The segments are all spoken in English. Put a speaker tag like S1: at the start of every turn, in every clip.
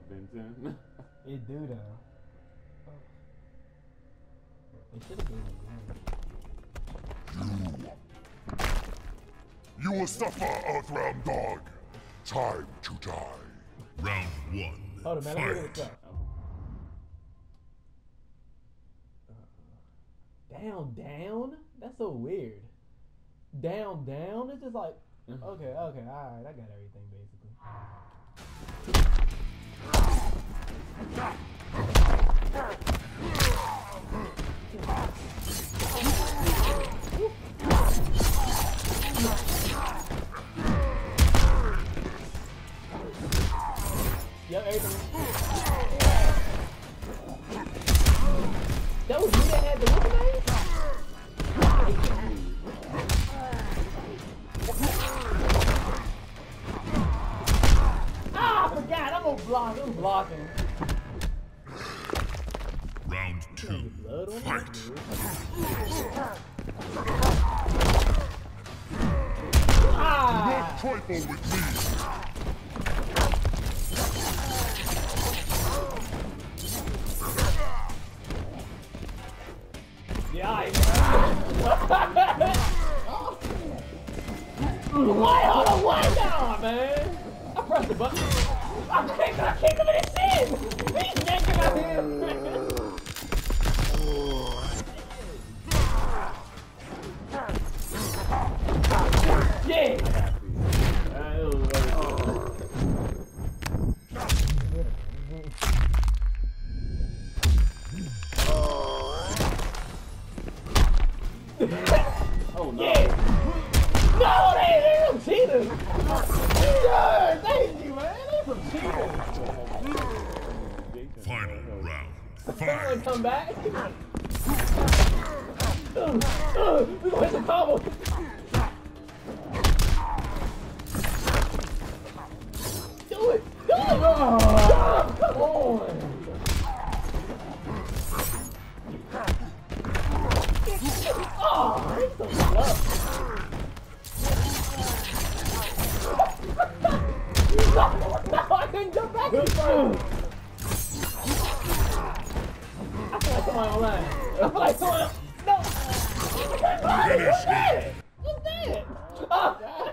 S1: Benton.
S2: It do though. It should have been
S3: You will suffer, Earthrealm Dog. Time to die. Round 1.
S2: Hold on, man. Let me look at this up. Down? That's so weird. Down? It's just like, okay, alright, I got everything basically. Yep, everything. That was you that had the what's name? I forgot. I'm gonna block. I'm blocking.
S3: Round 2. Fight. Not trifle with me.
S2: Yeah, why? Hold on, why now, man? I pressed the button. I kicked him in his shin. He's yanking out here. Yeah.
S1: Oh no.
S2: Yeah. No, they some cheaters. Yeah, thank you, man. They some cheaters.
S3: Final round.
S2: Someone come back. We gonna hit the combo. Do it. Do it. Come on. Oh, he's so slow. No, I couldn't jump back in front. I feel like someone online. I feel like someone. No. What's that? What's that? Oh.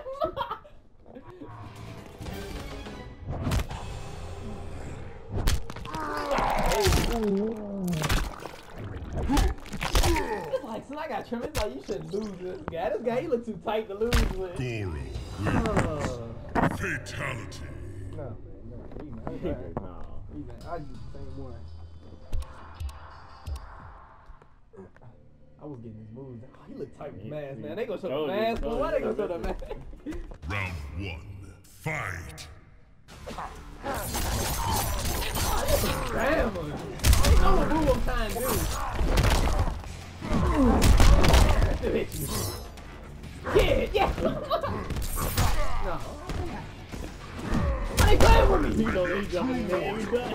S2: It's like, since I got trim, it's like you shouldn't lose this guy. This guy, he looks too tight to lose with.
S3: Goro. Fatality.
S2: No. I just the same one. I was getting his moves. Oh, he look tight with mask, man. They gonna show the mask. Why they gonna show the mask?
S3: Round 1. Fight.
S2: Damn. I know what move I'm trying to do. Still hit you. Yeah. No. I ain't playing with me. He know he's jumping in there every time.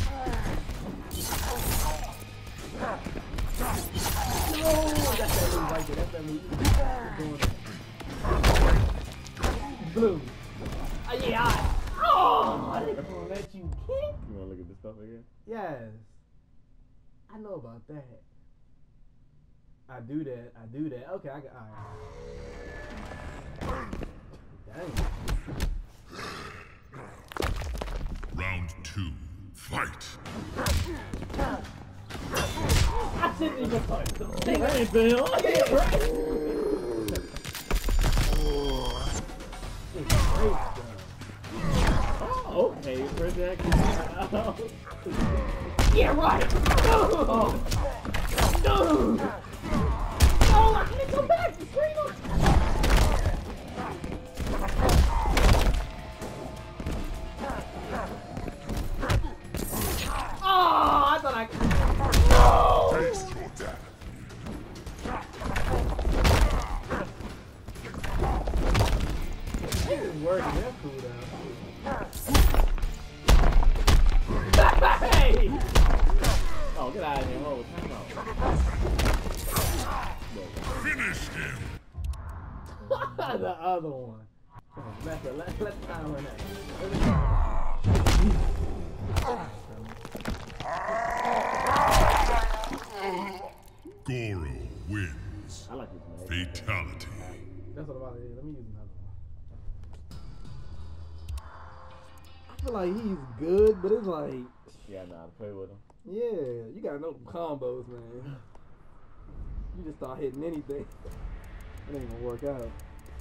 S2: No, that's that move right there. That's that move. Blue. Yeah. Oh, I didn't gonna let you kick.
S1: You wanna look at this stuff again?
S2: Yes. I know about that. I do that. Okay, I got. Alright. Dang.
S3: Round 2. Fight.
S2: I shouldn't even touch them. They ain't Bill. Yeah, right.
S1: Oh, okay. Where's that?
S2: Yeah, right. No. Oh, I can't come back. The screen on. Oh, I thought I could. No!
S3: Taste your death.
S2: This is working. That's cool, though. Hey!
S1: Oh, get out of here. Oh, time out.
S3: Finish him.
S2: The other one. Let's time run that.
S3: Goro wins.
S1: I like this man.
S3: Fatality.
S2: That's what I'm about to do. Let me use another one. I feel like he's good, but it's like,
S1: Yeah, I know how to play with him.
S2: yeah, you gotta know the combos, man. You just start hitting anything. It ain't gonna work out.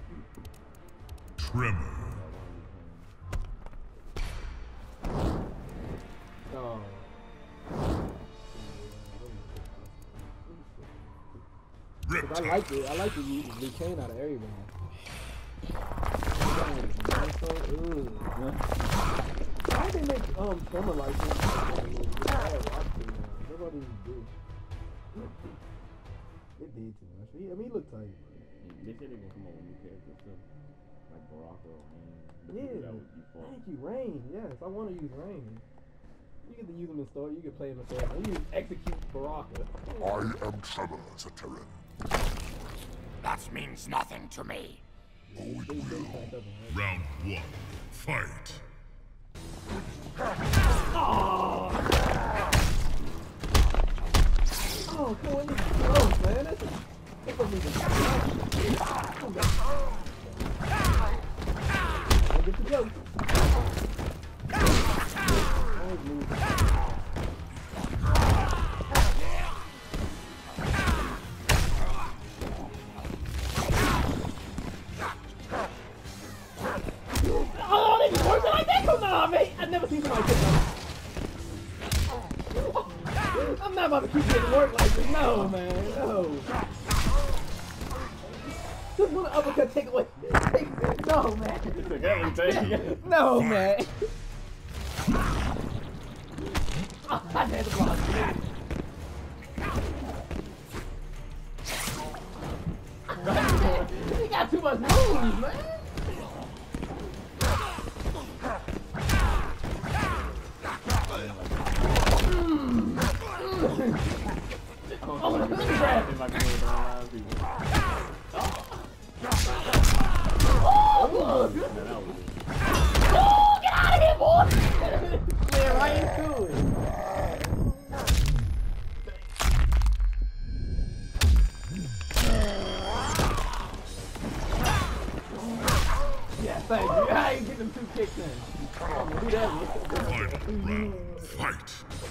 S3: Tremor.
S2: Oh. I
S3: Riptide.
S2: like it. I like to use Liu Kang out of everything. Why did they make Tremor like this? Nobody do. It did too much. I mean, he looked tight.
S1: They said they're gonna come up with new characters too. Like Baraka and
S2: Yeah. Thank you, Rain. Yes, I want to use Rain. You get to use him in story. You can play him in story. You can execute Baraka.
S3: I am Tremor, Zaterran.
S4: That means nothing to me.
S3: Round 1. Fight.
S2: Oh, come on, it's close, man. That's what we can get the joke. Oh, they just working like that? Come on, mate. I've never seen somebody get that. I'm not about to keep getting work like this. No, man. No. Just want to uppercut take away. No, man.
S1: You took everything.
S2: No, man. I had to block. He got too much moves, man. Oh, let me grab him. Oh, get out of here, boy! Man, right into it. Yeah, thank you. I ain't getting them 2 kicks in. I'm gonna do that.
S3: Final round. Fight.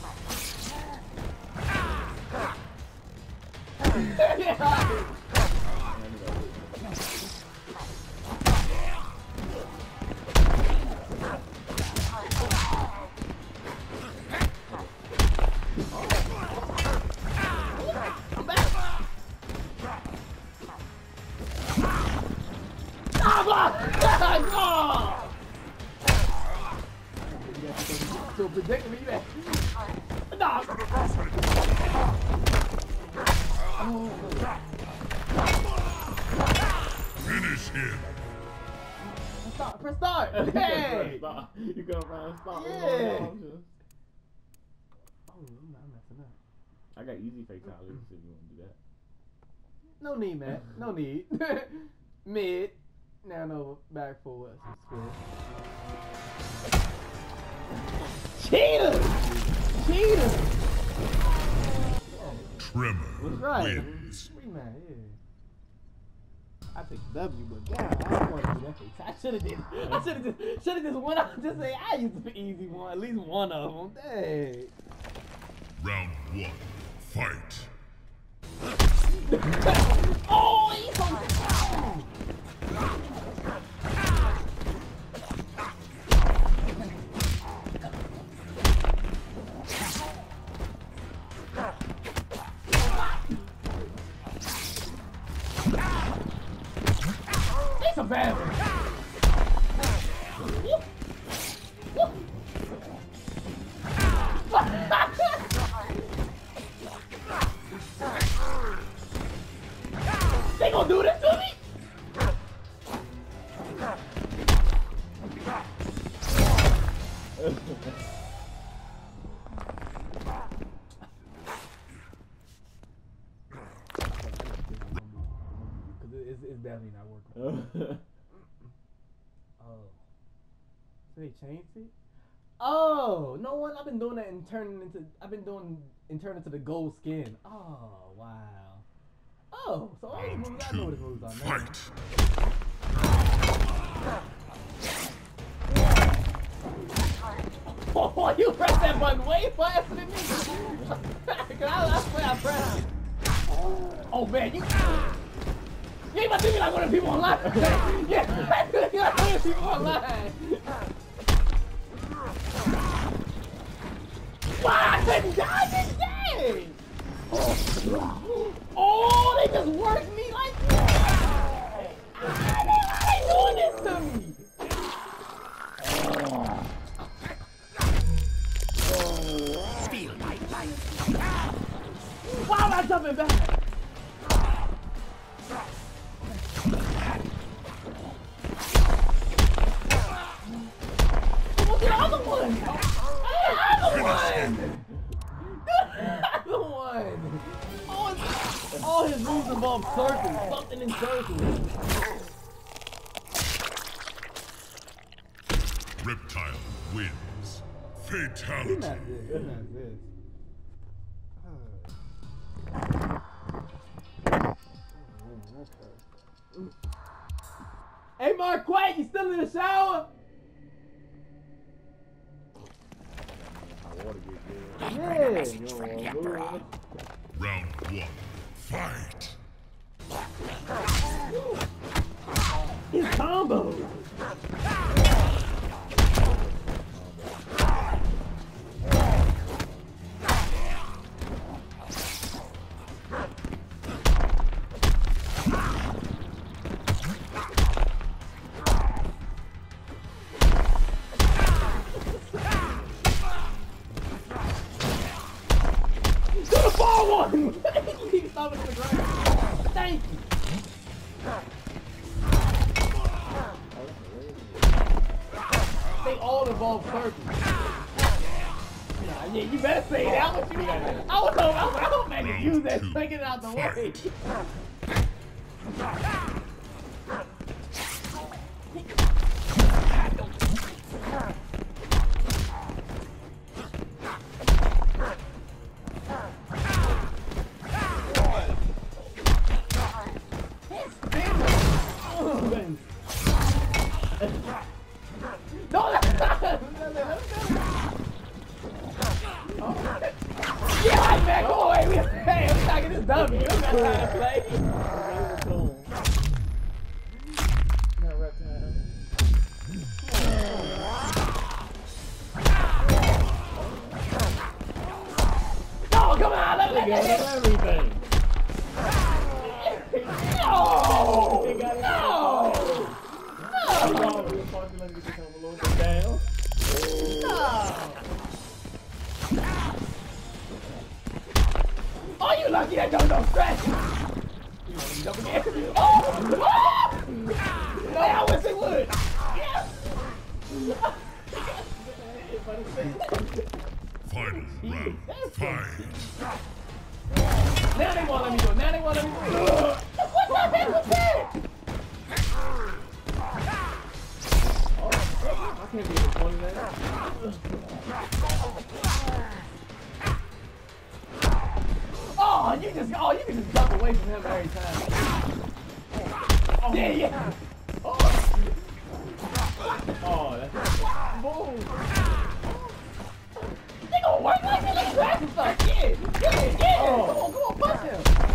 S2: Still predicting me that. Nah.
S3: Finish him.
S2: Press start. Hey.
S1: You gonna find a spot?
S2: Yeah.
S1: Oh,
S2: I'm not messing up.
S1: I got easy fatality if you want to do that.
S2: No need, man. No need. Mid. Now no back forward. Cheater! Cheater!
S3: Tremor
S2: Right.
S3: wins.
S2: We mad, yeah. I take W, but God, I don't want to do that. I should have did. I should have just went out and just say I used the easy one, at least one of them. Dang.
S3: Round 1. Fight.
S2: Oh, he's so strong. He's a bad one. They gonna do this to me? It's definitely not working. Oh. So they changed it? Oh, no one. I've been doing that and turning into the gold skin. Oh, wow. Oh, so all the moves, I know what the moves are. Man.
S3: Fight.
S2: Oh, you press that button way faster than me. I swear I pressed it. Oh man, you ain't about to do me like one of the people online. Yeah, you like one of the people online. Wow, I couldn't dodge it, dang! Oh, they just worked me like that. Why they doing this to me?
S4: Feel my life.
S2: Why am I jumping back? Look at the other one! The other one! All his moves involve circles, something in circles.
S3: Reptile wins.
S2: He's
S3: Fatality.
S2: not this. He's not this. Hey Marquette, you still in the shower?
S1: My water get good.
S4: I bring a message from the Emperor.
S3: Round 1. Fight.
S2: His combo. Keep stopping on the ground. Thank you. They all involve circles. Nah, yeah, you better say that. What you I was about to use that. Take it out the way. Yeah, man, go away. We're talking this dummy. You don't got time to play. No, come on, let me get everything. No! Oh, you lucky that don't stretch. Oh! No, I wish it would.
S3: Final round. Fight.
S2: Now they won't let me do it. Now they won't let me do it. What the heck was that?
S1: I can't be the point of that.
S2: You can just jump away from him every time. Oh, yeah.
S1: Oh, that's
S2: Boom. They gonna work like that? Let's grab some stuff. Yeah.
S1: Oh.
S2: Come on, punch him.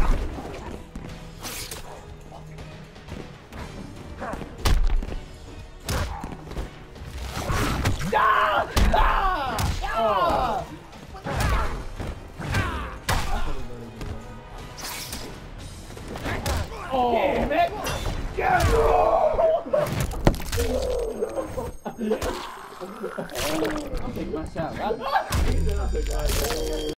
S2: Oh. Yeah, man. Yeah. I'll take my shot.